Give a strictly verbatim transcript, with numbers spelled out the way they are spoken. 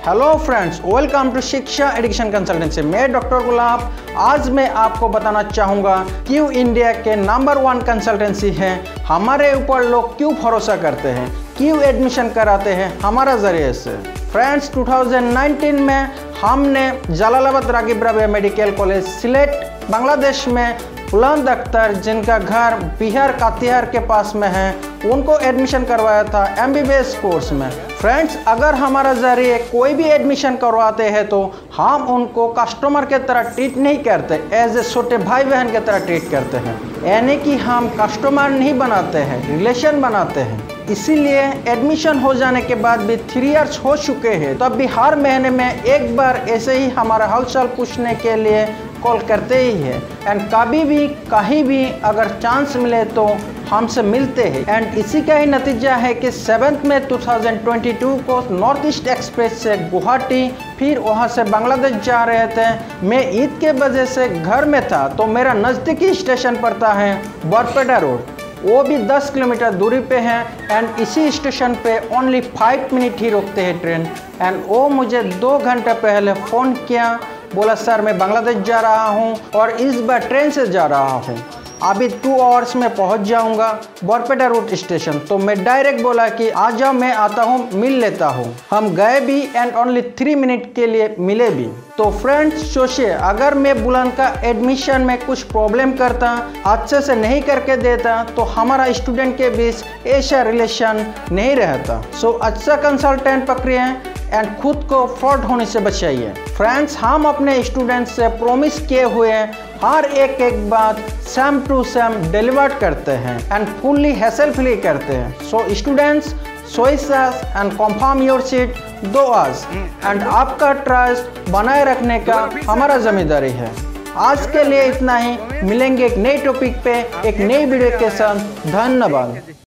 Hello friends, welcome to Shiksha education consultancy. मैं doctor Gulab. आज मैं आपको बताना चाहूँगा क्यों इंडिया के नंबर वन कंसल्टेंसी है, हमारे ऊपर लोग क्यों भरोसा करते हैं, क्यों एडमिशन कराते हैं हमारा जरिए से। फ्रेंड्स, दो हज़ार उन्नीस में हमने जलालाबाद रागिब राबिया मेडिकल कॉलेज सिलेट बांग्लादेश में बुलंद अख्तर, जिनका घर बिहार कातिहार के पास में है, उनको एडमिशन करवाया था एमबीबीएस कोर्स में। फ्रेंड्स, अगर हमारा जरिए कोई भी एडमिशन करवाते हैं तो हम उनको कस्टमर के तरह ट्रीट नहीं करते, एज ए छोटे भाई बहन के तरह ट्रीट करते हैं। यानी कि हम कस्टमर नहीं बनाते हैं, रिलेशन बनाते हैं। इसीलिए एडमिशन हो जाने के बाद भी थ्री इयर्स हो चुके हैं, तब भी हर महीने में एक बार ऐसे ही हमारा हालचाल पूछने के लिए कॉल करते ही है। एंड कभी भी कहीं भी अगर चांस मिले तो हमसे मिलते हैं। एंड इसी का ही नतीजा है कि सेवन्थ में दो हज़ार बाईस को नॉर्थ ईस्ट एक्सप्रेस से गुवाहाटी, फिर वहां से बांग्लादेश जा रहे थे। मैं ईद के वजह से घर में था, तो मेरा नज़दीकी स्टेशन पड़ता है बरपेटा रोड, वो भी दस किलोमीटर दूरी पे है। एंड इसी स्टेशन पे ओनली फाइव मिनट ही रोकते हैं ट्रेन। एंड वो मुझे दो घंटे पहले फ़ोन किया, बोला सर मैं बांग्लादेश जा रहा हूँ और इस बार ट्रेन से जा रहा हूँ, अभी टू आवर्स में पहुँच जाऊँगा बरपेटा रोड स्टेशन। तो मैं डायरेक्ट बोला कि आ जाओ, मैं आता हूँ, मिल लेता हूँ। हम गए भी एंड ओनली थ्री मिनट के लिए मिले भी। तो फ्रेंड्स सोचिए, अगर मैं बुलंद का एडमिशन में कुछ प्रॉब्लम करता, अच्छे से नहीं करके देता, तो हमारा स्टूडेंट के बीच ऐसा रिलेशन नहीं रहता। सो अच्छा कंसल्टेंट पकड़िए एंड खुद को फ्रॉड होने से बचाइए। फ्रेंड्स, हम अपने स्टूडेंट से प्रॉमिस किए हुए हर एक एक बात सेम टू सेम डिलीवर करते हैं एंड फुल्ली हैसल फ्री करते हैं। So students, choice and confirm your seat दो आज एंड आपका ट्रस्ट बनाए रखने का हमारा जिम्मेदारी है। आज के लिए इतना ही, मिलेंगे एक नए टॉपिक पे एक नई वीडियो के साथ। धन्यवाद।